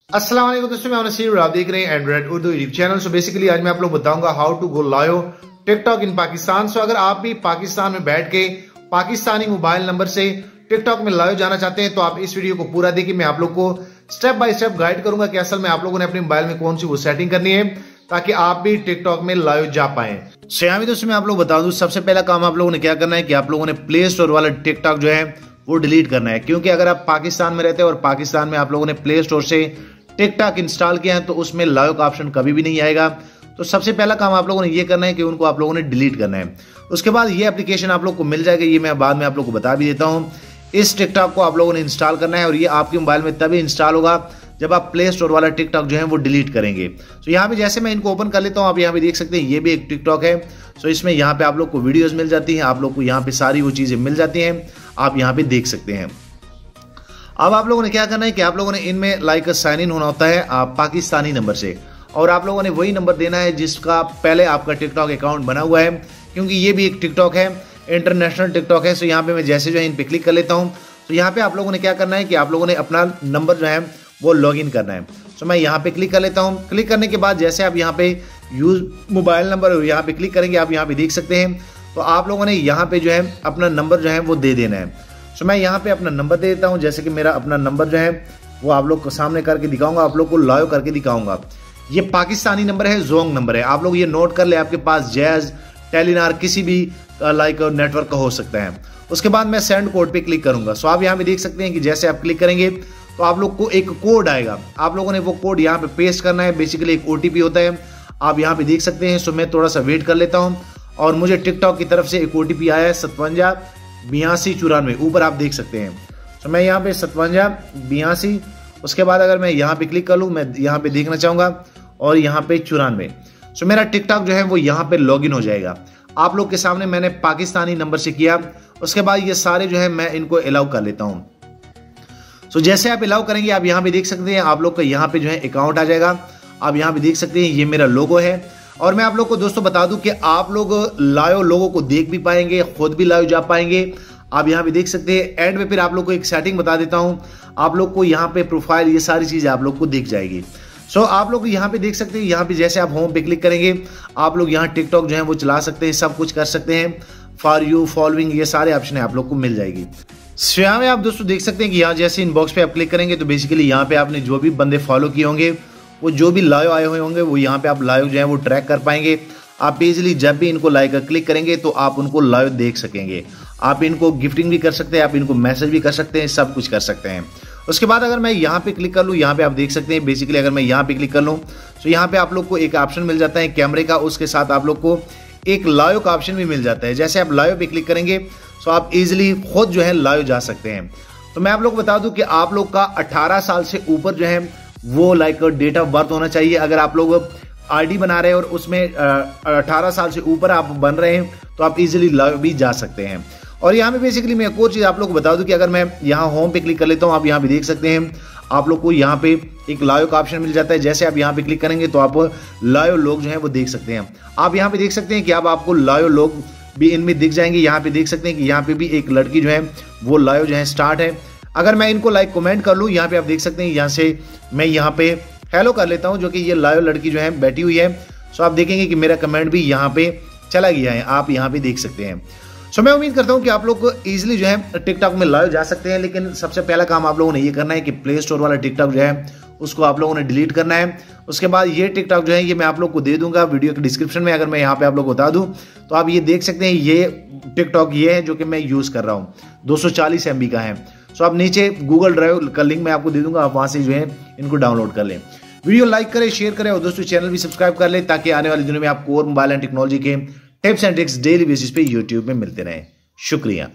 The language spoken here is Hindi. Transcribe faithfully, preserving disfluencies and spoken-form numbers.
अस्सलाम वालेकुम दोस्तों, मैं नसीर और आप देख रहे हैं Android Urdu YouTube channel. So basically आज मैं आप लोग बताऊंगा how to go live TikTok in Pakistan. So अगर आप भी पाकिस्तान में बैठ के पाकिस्तानी मोबाइल नंबर से टिकटॉक में लाइव जाना चाहते हैं तो आप इस वीडियो को पूरा देखिए। मैं आप लोग को स्टेप बाय स्टेप गाइड करूंगा कि असल में आप लोगों ने अपने मोबाइल में कौन सी वो सेटिंग करनी है ताकि आप भी टिकटॉक में लाइव जा पाए। सो यहाँ भी दोस्तों मैं आप लोग बता दूं, सबसे पहला काम आप लोगों ने क्या करना है कि आप लोगों ने प्ले स्टोर वाला टिकटॉक जो है वो डिलीट करना है, क्योंकि अगर आप पाकिस्तान में रहते हैं और पाकिस्तान में आप लोगों ने प्ले स्टोर से टिकटॉक इंस्टॉल किया है तो उसमें लाइव का ऑप्शन कभी भी नहीं आएगा। तो सबसे पहला काम आप लोगों ने ये करना है कि उनको आप लोगों ने डिलीट करना है। उसके बाद ये एप्लीकेशन आप लोग को मिल जाएगा, ये मैं बाद में आप लोग को बता भी देता हूँ। इस टिकटॉक को आप लोगों ने इंस्टॉल करना है और ये आपके मोबाइल में तभी इंस्टॉल होगा जब आप प्ले स्टोर वाला टिकटॉक जो है वो डिलीट करेंगे। तो यहाँ पे जैसे मैं इनको ओपन कर लेता हूँ, आप यहाँ पे देख सकते हैं ये भी एक टिकटॉक है। सो इसमें यहाँ पे आप लोग को वीडियोस मिल जाती हैं, आप लोग को यहाँ पे सारी वो चीजें मिल जाती हैं, आप यहाँ पे देख सकते हैं। अब आप लोगों ने क्या करना है कि आप लोगों ने इनमें लाइक साइन इन होना होता है आप पाकिस्तानी नंबर से, और आप लोगों ने वही नंबर देना है जिसका पहले आपका टिकटॉक अकाउंट बना हुआ है, क्योंकि ये भी एक टिकटॉक है, इंटरनेशनल टिकटॉक है। सो यहाँ पे मैं जैसे जो है इन पे क्लिक कर लेता हूँ। तो यहाँ पे आप लोगों ने क्या करना है कि आप लोगों ने अपना नंबर जो है वो लॉग इन करना है। सो मैं यहाँ पे क्लिक कर लेता हूँ। क्लिक करने के बाद जैसे आप यहाँ पे यूज मोबाइल नंबर यहाँ पे क्लिक करेंगे, आप यहाँ पे देख सकते हैं। तो आप लोगों ने यहाँ पे जो है अपना नंबर जो है वो दे देना है। सो मैं यहाँ पे अपना नंबर दे देता हूँ, जैसे कि मेरा अपना नंबर जो है वो आप लोग को सामने करके दिखाऊंगा, आप लोग को लाइव करके दिखाऊंगा। ये पाकिस्तानी नंबर है, जोंग नंबर है, आप लोग ये नोट कर ले। आपके पास जैज, टेलीनार किसी भी लाइक नेटवर्क का हो सकता है। उसके बाद मैं सेंड कोड पे क्लिक करूंगा। सो आप यहाँ पे देख सकते हैं कि जैसे आप क्लिक करेंगे तो आप लोग को एक कोड आएगा, आप लोगों ने वो कोड यहाँ पे पेस्ट करना है। बेसिकली एक ओटीपी होता है, आप यहाँ पे देख सकते हैं। सो मैं थोड़ा सा वेट कर लेता हूँ और मुझे टिकटॉक की तरफ से एक ओटीपी आया है सतवंजा बयासी चौरानवे, ऊपर आप देख सकते हैं। तो मैं यहाँ पे सतवंजा बयासी, उसके बाद अगर मैं यहाँ पे क्लिक कर लूँ, मैं यहाँ पे देखना चाहूंगा और यहाँ पे चौरानवे। सो मेरा टिकटॉक जो है वो यहाँ पे लॉगिन हो जाएगा। आप लोग के सामने मैंने पाकिस्तानी नंबर से किया। उसके बाद ये सारे जो है मैं इनको अलाउ कर लेता हूँ। सो जैसे आप अलाउ करेंगे आप यहाँ पे देख सकते हैं, आप लोग का यहाँ पे जो है अकाउंट आ जाएगा। आप यहाँ पे देख सकते हैं ये मेरा लोगो है। और मैं आप लोग को दोस्तों बता दूं कि आप लोग लाइव लोगों को देख भी पाएंगे, खुद भी लाइव जा पाएंगे। आप यहाँ पे देख सकते हैं। एंड में फिर आप लोग को एक सेटिंग बता देता हूं, आप लोग को यहाँ पे प्रोफाइल ये सारी चीजें आप लोग को दिख जाएगी। सो so, आप लोग यहाँ पे देख सकते हैं, यहाँ पे जैसे आप होम पे क्लिक करेंगे आप लोग यहाँ टिकटॉक जो है वो चला सकते हैं, सब कुछ कर सकते हैं। फॉर यू, फॉलोइंग, ये सारे ऑप्शन आप लोग को मिल जाएगी। सो यहाँ में आप दोस्तों देख सकते हैं कि यहाँ जैसे इनबॉक्स पे आप क्लिक करेंगे तो बेसिकली यहाँ पे आपने जो भी बंदे फॉलो किए होंगे, वो जो भी लाइव आए हुए होंगे, वो यहाँ पे आप लाइव जो है वो ट्रैक कर पाएंगे। आप इजीली जब भी इनको लाइक क्लिक करेंगे तो आप उनको लाइव देख सकेंगे। आप इनको गिफ्टिंग भी कर सकते हैं, आप इनको मैसेज भी कर सकते हैं, सब कुछ कर सकते हैं। उसके बाद अगर मैं यहाँ पे क्लिक कर लूँ, यहाँ पे आप देख सकते हैं बेसिकली अगर मैं यहाँ पे क्लिक कर लूँ तो यहाँ पे आप लोग को एक ऑप्शन मिल जाता है कैमरे का, उसके साथ आप लोग को एक लाइव का ऑप्शन भी मिल जाता है। जैसे आप लाइव पे क्लिक करेंगे तो आप इजिली खुद जो है लाइव जा सकते हैं। तो मैं आप लोग को बता दूं कि आप लोग का अठारह साल से ऊपर जो है वो लाइक डेट ऑफ बर्थ होना चाहिए। अगर आप लोग आईडी बना रहे हैं और उसमें अठारह साल से ऊपर आप बन रहे हैं तो आप इजीली लाइव भी जा सकते हैं। और यहाँ पे बेसिकली मैं एक और चीज आप लोग को बता दूं कि अगर मैं यहाँ होम पे क्लिक कर लेता हूँ, आप यहाँ पे देख सकते हैं आप लोग को यहाँ पे एक लाइव का ऑप्शन मिल जाता है। जैसे आप यहाँ पे क्लिक करेंगे तो आप लाइव लोग जो है वो देख सकते हैं। आप यहाँ पे देख सकते हैं कि अब आपको लाइव लोग भी इनमें दिख जाएंगे। यहाँ पे देख सकते हैं कि यहाँ पे भी एक लड़की जो है वो लाइव जो है स्टार्ट है। अगर मैं इनको लाइक कमेंट कर लूँ, यहाँ पे आप देख सकते हैं, यहाँ से मैं यहाँ पे हेलो कर लेता हूँ, जो कि ये लाइव लड़की जो है बैठी हुई है। सो आप देखेंगे कि मेरा कमेंट भी यहाँ पे चला गया है, आप यहाँ पे देख सकते हैं। सो मैं उम्मीद करता हूँ कि आप लोग को ईजिली जो है टिकटॉक में लाइव जा सकते हैं। लेकिन सबसे पहला काम आप लोगों ने ये करना है कि प्ले स्टोर वाला टिकटॉक जो है उसको आप लोगों ने डिलीट करना है। उसके बाद ये टिकटॉक जो है ये मैं आप लोग को दे दूंगा वीडियो के डिस्क्रिप्शन में। अगर मैं यहाँ पे आप लोग को बता दूं तो आप ये देख सकते हैं, ये टिकटॉक ये है जो कि मैं यूज कर रहा हूँ, दो सौ चालीस एमबी का है। सो आप नीचे गूगल ड्राइव का लिंक मैं आपको दे दूंगा, आप वहां से जो है इनको डाउनलोड कर लें। वीडियो लाइक करें, शेयर करें और दोस्तों चैनल भी सब्सक्राइब कर लें ताकि आने वाले दिनों में आपको और मोबाइल एंड टेक्नोलॉजी के tips and tricks daily basis पे यूट्यूब में मिलते रहे। शुक्रिया।